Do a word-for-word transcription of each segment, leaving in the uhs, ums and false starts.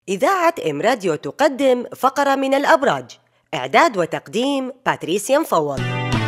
إذاعة إم راديو تقدم فقرة من الأبراج. إعداد وتقديم باتريسيا مفوض.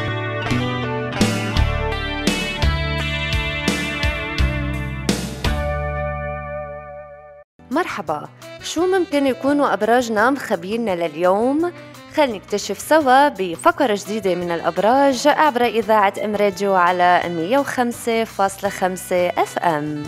مرحبا، شو ممكن يكونوا أبراجنا مخبينا لليوم؟ خلينا نكتشف سوا بفقرة جديدة من الأبراج عبر إذاعة إم راديو على مية وخمسة فاصلة خمسة أف أم.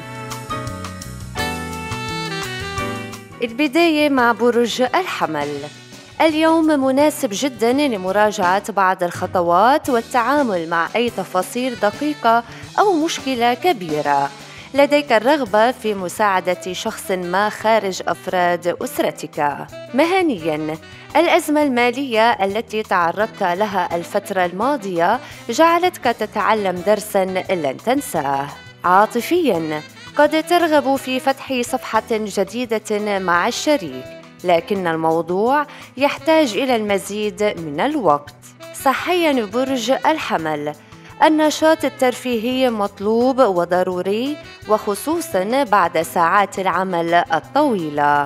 البداية مع برج الحمل. اليوم مناسب جداً لمراجعة بعض الخطوات والتعامل مع أي تفاصيل دقيقة أو مشكلة كبيرة. لديك الرغبة في مساعدة شخص ما خارج أفراد أسرتك. مهنياً، الأزمة المالية التي تعرضت لها الفترة الماضية جعلتك تتعلم درساً لن تنساه. عاطفياً، قد ترغب في فتح صفحة جديدة مع الشريك، لكن الموضوع يحتاج إلى المزيد من الوقت. صحياً برج الحمل، النشاط الترفيهي مطلوب وضروري، وخصوصاً بعد ساعات العمل الطويلة.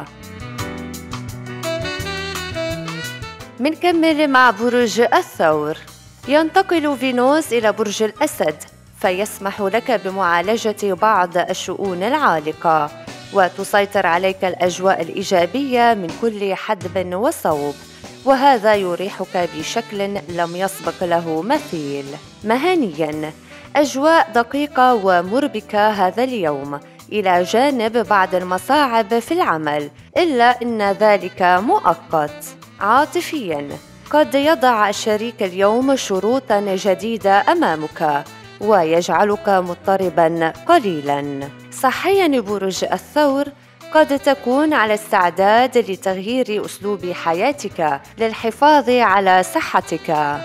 منكمل مع برج الثور. ينتقل فينوس إلى برج الأسد، فيسمح لك بمعالجة بعض الشؤون العالقة، وتسيطر عليك الأجواء الإيجابية من كل حدب وصوب، وهذا يريحك بشكل لم يسبق له مثيل. مهنياً، أجواء دقيقة ومربكة هذا اليوم، إلى جانب بعض المصاعب في العمل، إلا أن ذلك مؤقت. عاطفياً، قد يضع الشريك اليوم شروطاً جديدة أمامك ويجعلك مضطرباً قليلاً. صحياً برج الثور، قد تكون على استعداد لتغيير أسلوب حياتك للحفاظ على صحتك.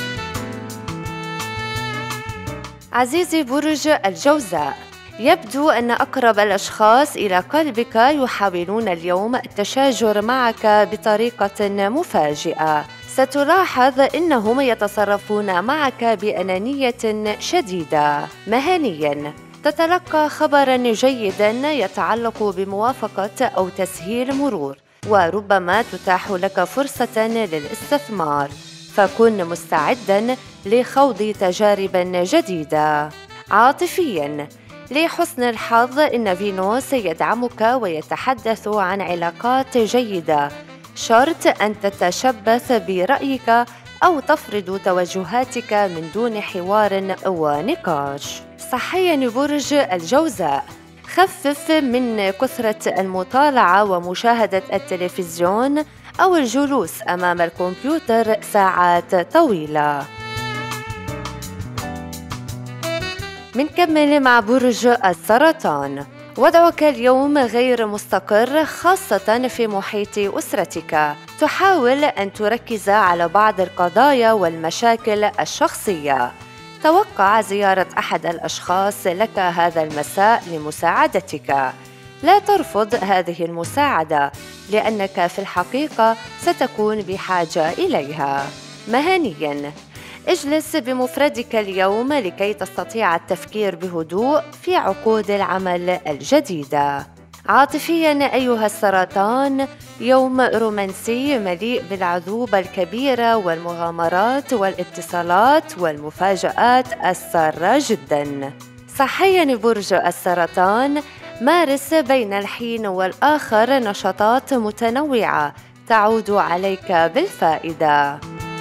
عزيزي برج الجوزاء، يبدو أن أقرب الأشخاص إلى قلبك يحاولون اليوم التشاجر معك بطريقة مفاجئة. ستلاحظ أنهم يتصرفون معك بأنانية شديدة. مهنياً، تتلقى خبراً جيداً يتعلق بموافقة أو تسهيل مرور، وربما تتاح لك فرصة للاستثمار، فكن مستعداً لخوض تجارب جديدة. عاطفياً، لحسن الحظ إن فينوس يدعمك ويتحدث عن علاقات جيدة، شرط أن تتشبث برأيك أو تفرض توجهاتك من دون حوار ونقاش. صحياً برج الجوزاء، خفف من كثرة المطالعة ومشاهدة التلفزيون أو الجلوس أمام الكمبيوتر ساعات طويلة. منكمل مع برج السرطان. وضعك اليوم غير مستقر، خاصة في محيط أسرتك. تحاول أن تركز على بعض القضايا والمشاكل الشخصية. توقع زيارة أحد الأشخاص لك هذا المساء لمساعدتك. لا ترفض هذه المساعدة، لأنك في الحقيقة ستكون بحاجة إليها. مهنياً، اجلس بمفردك اليوم لكي تستطيع التفكير بهدوء في عقود العمل الجديدة. عاطفياً أيها السرطان، يوم رومانسي مليء بالعذوبة الكبيرة والمغامرات والاتصالات والمفاجآت السارة جداً. صحياً برج السرطان، مارس بين الحين والآخر نشاطات متنوعة تعود عليك بالفائدة.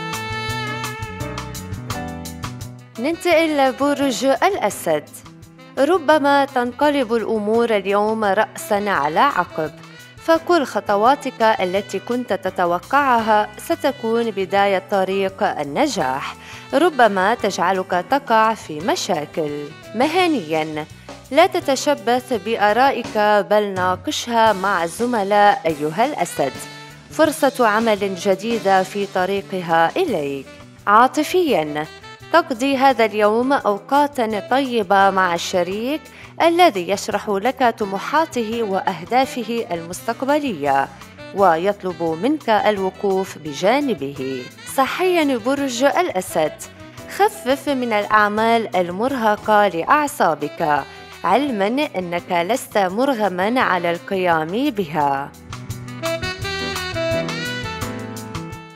ننتقل لبرج الأسد. ربما تنقلب الأمور اليوم رأساً على عقب، فكل خطواتك التي كنت تتوقعها ستكون بداية طريق النجاح، ربما تجعلك تقع في مشاكل. مهنياً، لا تتشبث بآرائك بل ناقشها مع الزملاء أيها الأسد، فرصة عمل جديدة في طريقها إليك. عاطفياً، تقضي هذا اليوم أوقاتاً طيبة مع الشريك الذي يشرح لك طموحاته وأهدافه المستقبلية، ويطلب منك الوقوف بجانبه. صحياً برج الأسد، خفف من الأعمال المرهقة لأعصابك، علماً أنك لست مرغماً على القيام بها.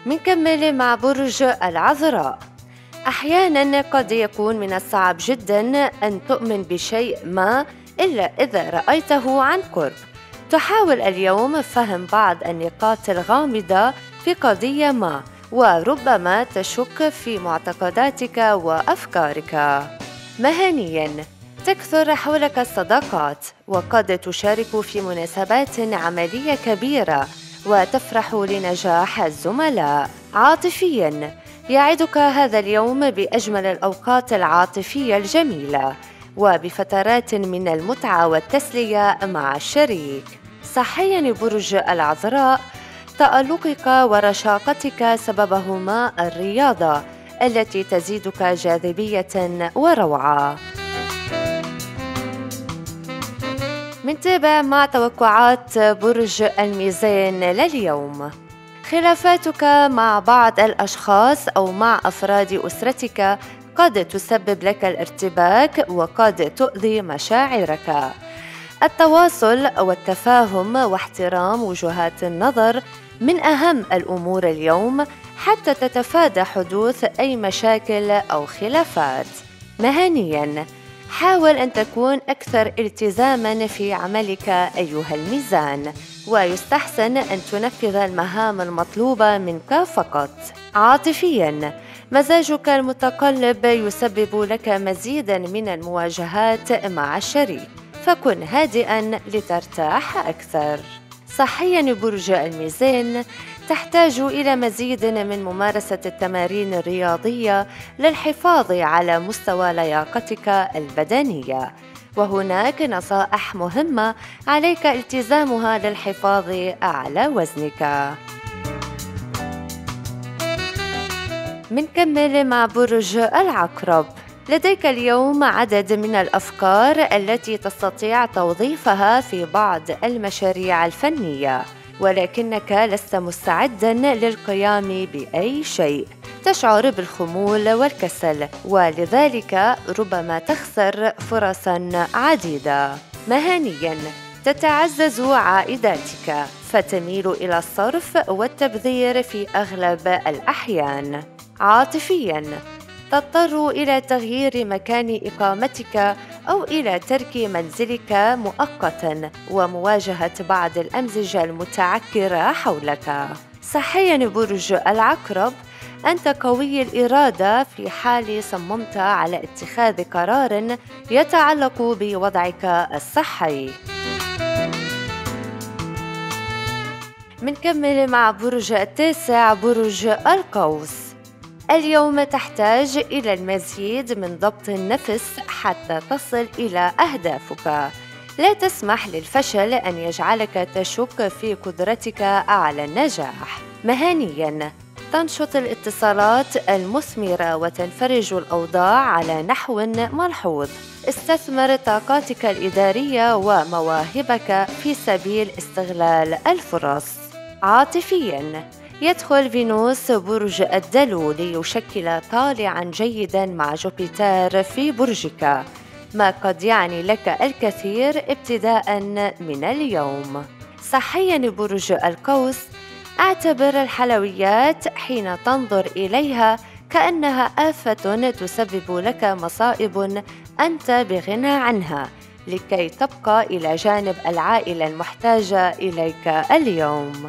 منكمل مع برج العذراء. أحياناً قد يكون من الصعب جداً أن تؤمن بشيء ما إلا إذا رأيته عن قرب. تحاول اليوم فهم بعض النقاط الغامضة في قضية ما، وربما تشك في معتقداتك وأفكارك. مهنياً، تكثر حولك الصداقات، وقد تشارك في مناسبات عملية كبيرة وتفرح لنجاح الزملاء. عاطفياً، يعدك هذا اليوم بأجمل الأوقات العاطفية الجميلة وبفترات من المتعة والتسلية مع الشريك. صحياً برج العذراء، تألقك ورشاقتك سببهما الرياضة التي تزيدك جاذبية وروعة. منتابع مع توقعات برج الميزان لليوم. خلافاتك مع بعض الأشخاص أو مع أفراد أسرتك قد تسبب لك الارتباك وقد تؤذي مشاعرك. التواصل والتفاهم واحترام وجهات النظر من أهم الأمور اليوم حتى تتفادى حدوث أي مشاكل أو خلافات. مهنياً، حاول أن تكون أكثر التزاماً في عملك أيها الميزان، ويستحسن أن تنفذ المهام المطلوبة منك فقط. عاطفياً، مزاجك المتقلب يسبب لك مزيداً من المواجهات مع الشريك، فكن هادئاً لترتاح أكثر. صحياً برج الميزان، تحتاج إلى مزيد من ممارسة التمارين الرياضية للحفاظ على مستوى لياقتك البدنية، وهناك نصائح مهمة عليك التزامها للحفاظ على وزنك. منكمل مع برج العقرب. لديك اليوم عدد من الأفكار التي تستطيع توظيفها في بعض المشاريع الفنية، ولكنك لست مستعداً للقيام بأي شيء. تشعر بالخمول والكسل، ولذلك ربما تخسر فرصاً عديدة. مهنياً، تتعزز عائداتك فتميل إلى الصرف والتبذير في أغلب الأحيان. عاطفياً، تضطر إلى تغيير مكان إقامتك أو إلى ترك منزلك مؤقتاً ومواجهة بعض الأمزجة المتعكرة حولك. صحياً برج العقرب، أنت قوي الإرادة في حال صممت على اتخاذ قرار يتعلق بوضعك الصحي. منكمل مع برج التاسع، برج القوس. اليوم تحتاج إلى المزيد من ضبط النفس حتى تصل إلى أهدافك. لا تسمح للفشل أن يجعلك تشك في قدرتك على النجاح. مهنياً، تنشط الاتصالات المثمرة وتنفرج الأوضاع على نحو ملحوظ. استثمر طاقاتك الإدارية ومواهبك في سبيل استغلال الفرص. عاطفياً، يدخل فينوس برج الدلو ليشكل طالعاً جيداً مع جوبيتر في برجك، ما قد يعني لك الكثير ابتداءً من اليوم. صحياً برج القوس، اعتبر الحلويات حين تنظر إليها كأنها آفة تسبب لك مصائب أنت بغنى عنها، لكي تبقى إلى جانب العائلة المحتاجة إليك اليوم.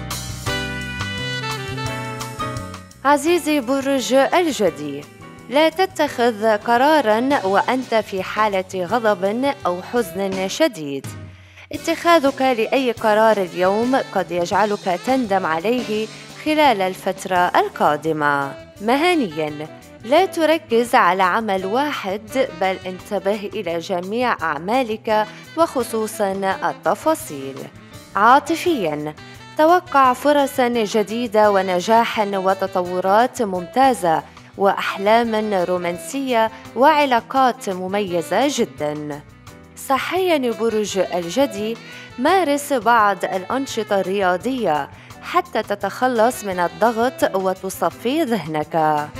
عزيزي برج الجدي، لا تتخذ قراراً وأنت في حالة غضب أو حزن شديد. اتخاذك لأي قرار اليوم قد يجعلك تندم عليه خلال الفترة القادمة. مهنياً، لا تركز على عمل واحد، بل انتبه إلى جميع أعمالك وخصوصاً التفاصيل. عاطفياً، توقع فرصاً جديدة ونجاحاً وتطورات ممتازة وأحلاماً رومانسية وعلاقات مميزة جداً. صحياً برج الجدي، مارس بعض الأنشطة الرياضية حتى تتخلص من الضغط وتصفي ذهنك.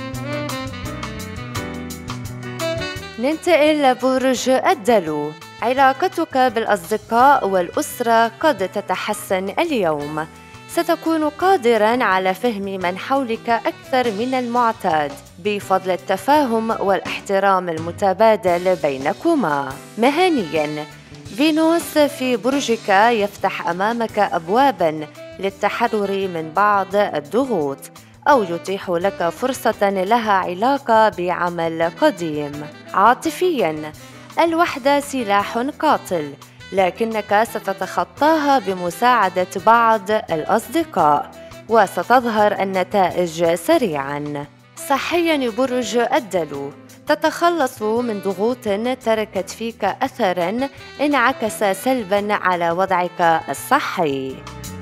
ننتقل لبرج الدلو. علاقتك بالأصدقاء والأسرة قد تتحسن اليوم، ستكون قادراً على فهم من حولك أكثر من المعتاد بفضل التفاهم والاحترام المتبادل بينكما. مهنياً، فينوس في برجك يفتح أمامك أبواباً للتحرر من بعض الضغوط، أو يتيح لك فرصة لها علاقة بعمل قديم. عاطفياً، الوحدة سلاح قاتل، لكنك ستتخطاها بمساعدة بعض الأصدقاء، وستظهر النتائج سريعاً. صحياً، برج الدلو، تتخلص من ضغوط تركت فيك أثراً انعكس سلباً على وضعك الصحي.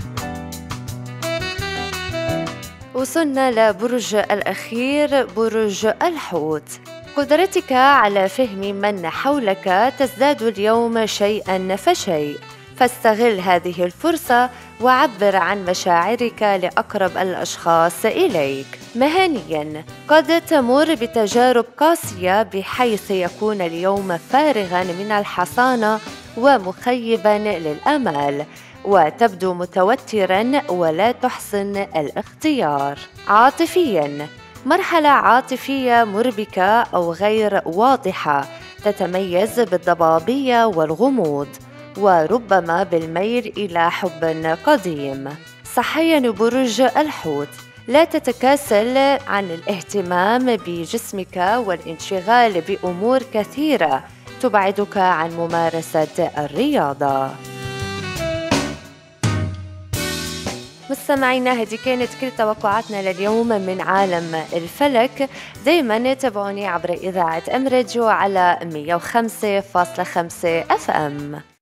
وصلنا لبرج الأخير، برج الحوت. قدرتك على فهم من حولك تزداد اليوم شيئاً فشيء، فاستغل هذه الفرصة وعبر عن مشاعرك لأقرب الأشخاص إليك. مهنياً، قد تمر بتجارب قاسية بحيث يكون اليوم فارغاً من الحصانة ومخيباً للآمال، وتبدو متوتراً ولا تحسن الاختيار. عاطفياً، مرحلة عاطفية مربكة أو غير واضحة، تتميز بالضبابية والغموض، وربما بالميل إلى حب قديم. صحياً، برج الحوت، لا تتكاسل عن الاهتمام بجسمك والانشغال بأمور كثيرة تبعدك عن ممارسة الرياضة. مستمعينا، هذه كانت كل توقعاتنا لليوم من عالم الفلك. دايما تابعوني عبر إذاعة أم راديو على مية وخمسة فاصلة خمسة أف أم.